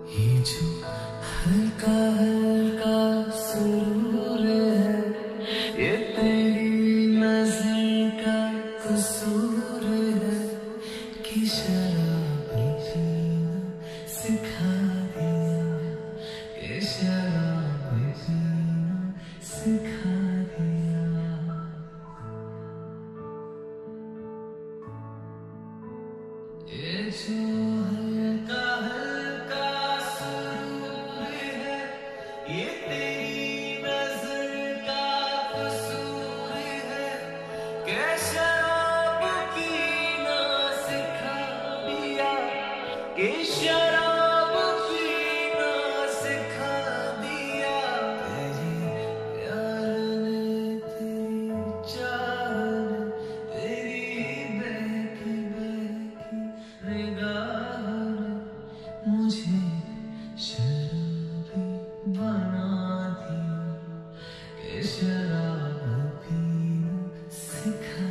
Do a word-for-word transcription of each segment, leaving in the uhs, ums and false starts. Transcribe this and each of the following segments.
ये जो हल्का हल्का सुरूर है, ये तेरी नजर का कसूर है कि शराब पीना सिखा दिया, ये शराब पीना सिखा दिया। ये जो हल्का हल्का सुरूर है, ये तेरी नजर का कसूर है कि शराब पीना सिखा दिया, कि शराब पीना सिखा दिया। तेरी प्यार ने, तेरी चाह ने, तेरी बहकी बहकी निगाह ने मुझे शराबी बना दिया, कि शराब पीना सिखा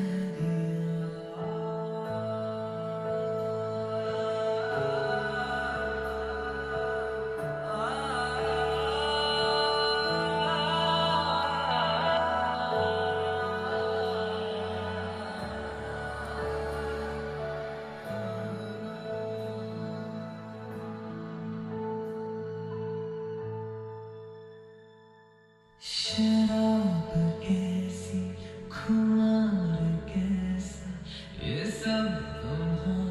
शराब कैसी, खुमार कैसा, ये सब तुम्हारा